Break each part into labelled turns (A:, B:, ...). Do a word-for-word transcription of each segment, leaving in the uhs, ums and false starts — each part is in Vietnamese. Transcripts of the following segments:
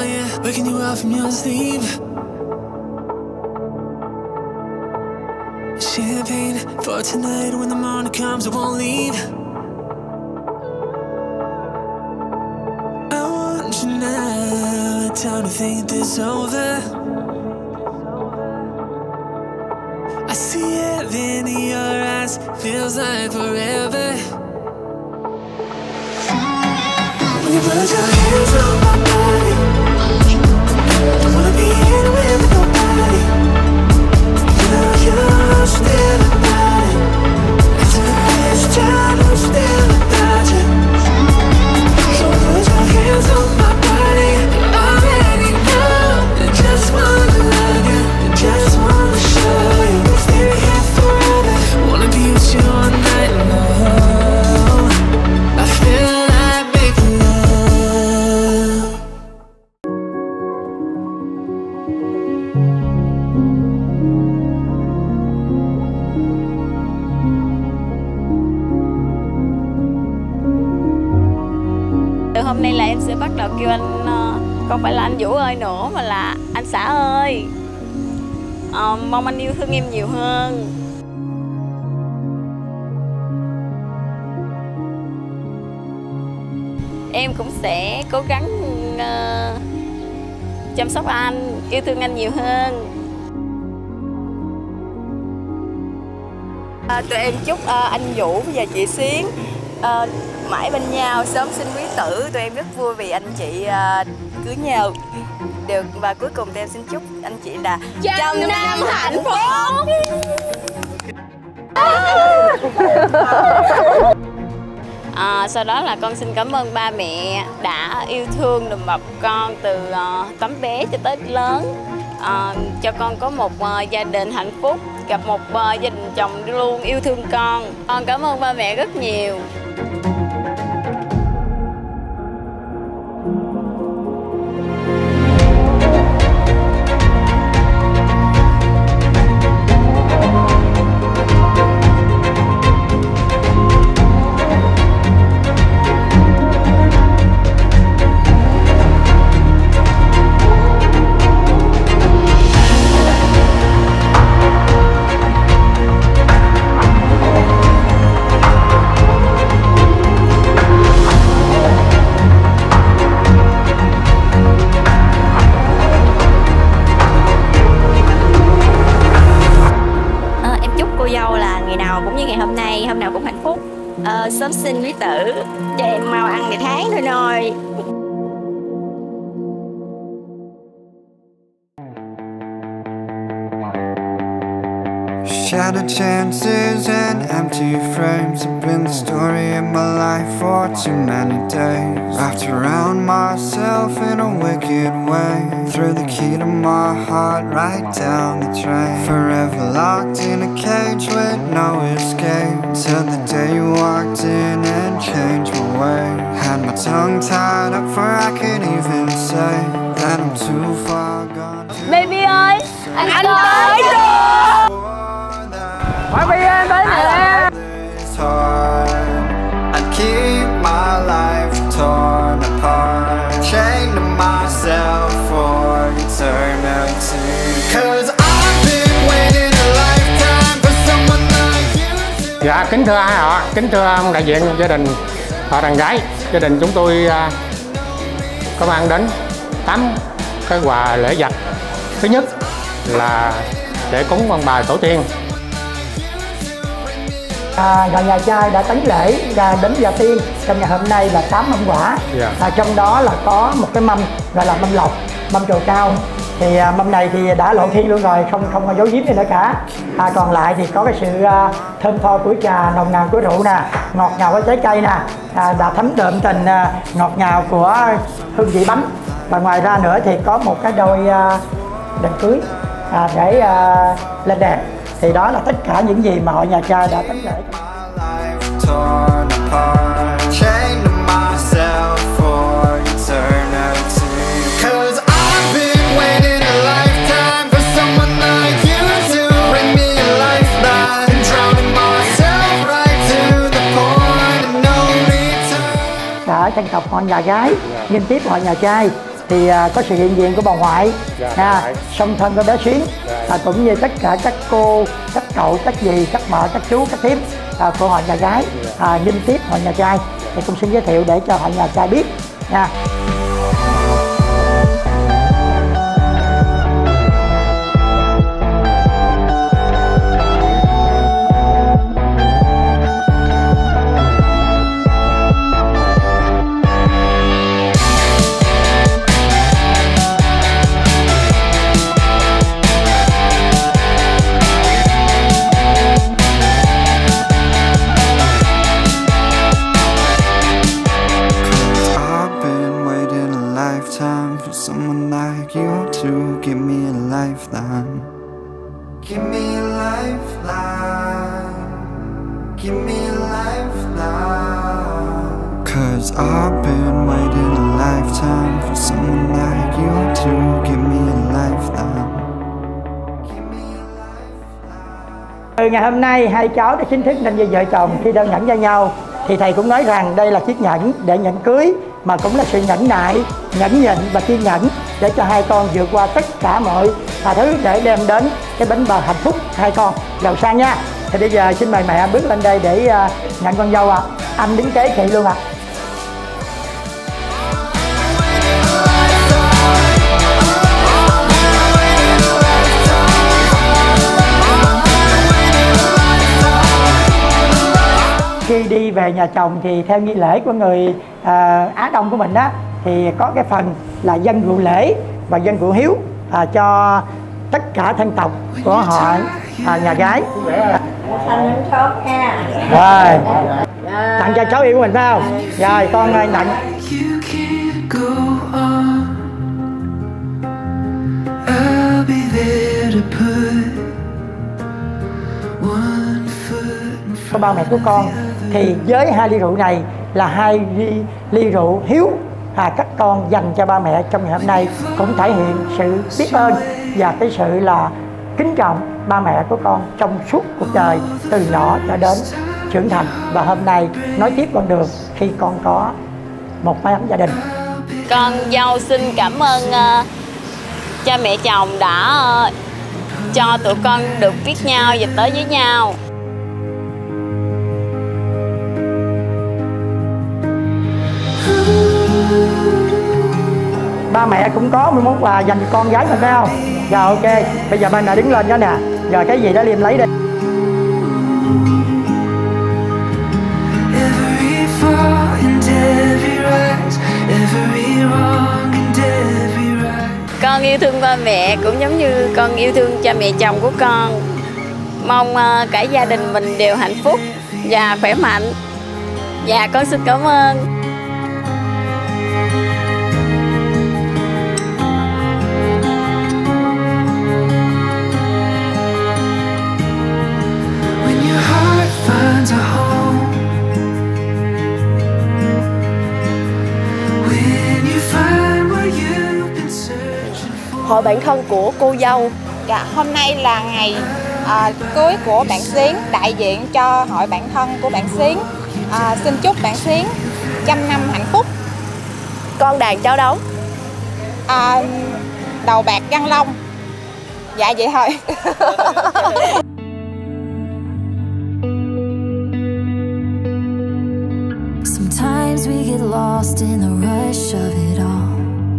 A: yeah, waking you up from your sleep. Champagne for tonight, when the morning comes I won't leave. I want you now, time to think this over. I see heaven in your eyes, feels like forever. When you put your hands on my body, I wanna be in with nobody. You know you're still about it. After this time I'm still about you. So put your hands on my body. You already know. I just wanna love you, I just wanna show you. Stay here forever, wanna be with you all night long. I feel like making love.
B: Từ hôm nay là em sẽ bắt đầu kêu anh uh, không phải là anh Vũ ơi nữa mà là anh xã ơi. uh, Mong anh yêu thương em nhiều hơn. Em cũng sẽ cố gắng uh, chăm sóc anh, yêu thương anh nhiều hơn. À, tụi em chúc uh, anh Vũ và chị Xuyến uh, mãi bên nhau, sớm sinh quý tử. Tụi em rất vui vì anh chị uh, cưới nhau được. Và cuối cùng tụi em xin chúc anh chị là trăm năm hạnh phúc. À, sau đó là con xin cảm ơn ba mẹ đã yêu thương đùm bọc con từ uh, tấm bé cho tới lớn, uh, cho con có một uh, gia đình hạnh phúc, gặp một uh, gia đình chồng luôn yêu thương con. Con cảm ơn ba mẹ rất nhiều. Ờ, sớm sinh quý tử, cho em mau ăn ngày tháng thôi nôi.
C: Shattered chances and empty frames have been the story of my life for too many days. Wrapped around myself in a wicked way, threw the key to my heart right down the drain. Forever locked in a cage with no escape, till the day you walked in and changed my way. Had my tongue tied up for I could even say that I'm too far gone.
B: Baby ơi, anh, anh tới rồi.
D: Phải bây giờ em tới nè.
C: I keep my life torn apart, chained to myself for eternity. Cause I've been waiting a lifetime for someone like you.
D: Dạ, kính thưa hai họ, kính thưa ông đại diện gia đình họ đàn gái. Gia đình chúng tôi uh, có mang đến tám cái quà lễ vật. Thứ nhất là để cúng ông bà tổ tiên.
E: À, nhà, nhà trai đã tấn lễ và đến gia tiên trong ngày hôm nay là tám mâm quả. Yeah. À, trong đó là có một cái mâm gọi là mâm lộc, mâm trầu cao. Thì à, mâm này thì đã lộ thiên luôn rồi, không không có giấu giếm gì nữa cả. À, còn lại thì có cái sự à, thơm tho của trà, nồng nàn của rượu nè, ngọt ngào của trái cây nè, à, đã thấm đượm tình à, ngọt ngào của hương vị bánh. Và ngoài ra nữa thì có một cái đôi à, đèn cưới à, để à, lên đèn. Thì đó là tất cả những gì mà họ nhà trai đã tấn lễ. Đã dân tộc họ nhà gái, liên tiếp họ nhà trai thì à, có sự hiện diện của bà ngoại,
D: dạ,
E: à, song thân của bé Xuyến,
D: dạ.
E: à, cũng như tất cả các cô, các cậu, các dì, các mợ, các chú, các thím à, của họ nhà gái, à, ninh tiếp họ nhà trai, thì cũng xin giới thiệu để cho họ nhà trai biết nha.
C: Someone like you to give me a lifeline. Give me a lifeline. Give me a lifeline. Cause I've been waiting a lifetime for someone like you to give me a lifeline. Give me a lifeline.
E: Từ ngày hôm nay hai cháu đã chính thức nên như vợ chồng khi đơn nhẫn cho nhau, thì thầy cũng nói rằng đây là chiếc nhẫn để nhẫn cưới, mà cũng là sự nhẫn nại, nhẫn nhịn và kiên nhẫn để cho hai con vượt qua tất cả mọi thứ để đem đến cái bến bờ hạnh phúc hai con giàu sang nha. Thì bây giờ xin mời mẹ bước lên đây để uh, nhận con dâu ạ. À. Anh đứng kế chị luôn ạ. À. Khi đi về nhà chồng thì theo nghi lễ của người à, Á Đông của mình á, thì có cái phần là dâng rượu lễ và dâng rượu hiếu à, cho tất cả thân tộc của họ à, nhà gái.
B: Anh sốt nha.
E: Rồi, tặng cho cháu yêu của mình phải không? Rồi, con ơi tặng. Có ba mẹ của con thì với hai ly rượu này là hai ly, ly rượu hiếu à, các con dành cho ba mẹ trong ngày hôm nay, cũng thể hiện sự biết ơn và cái sự là kính trọng ba mẹ của con trong suốt cuộc đời từ nhỏ cho đến trưởng thành, và hôm nay nói tiếp con đường khi con có một mái ấm gia đình.
B: Con dâu xin cảm ơn uh, cha mẹ chồng đã uh, cho tụi con được biết nhau và tới với nhau.
E: Ba mẹ cũng có một món quà dành cho con gái mình phải không? Rồi ok, bây giờ ba mẹ đứng lên đó nè. Rồi cái gì đó Liêm lấy đi.
B: Con yêu thương ba mẹ cũng giống như con yêu thương cha mẹ chồng của con. Mong uh, cả gia đình mình đều hạnh phúc và khỏe mạnh. Và con xin cảm ơn.
F: Hội bạn thân của cô dâu. Dạ, hôm nay là ngày à, cưới của bạn Xuyến, đại diện cho hội bạn thân của bạn Xuyến. À, xin chúc bạn Xuyến trăm năm hạnh phúc.
B: Con đàn cháu đấu.
F: À, đầu bạc răng long. Dạ vậy thôi.
A: Sometimes we get lost in the rush of it all.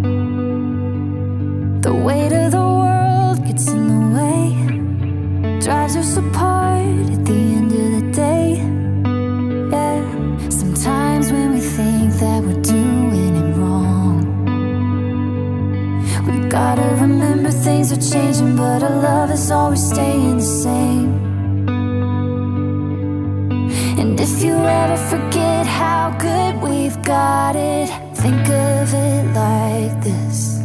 A: The weight of the world gets in the way, drives us apart at the end of the day. Yeah, sometimes when we think that we're doing it wrong, we gotta remember things are changing, but our love is always staying the same. And if you ever forget how good we've got it, think of it like this.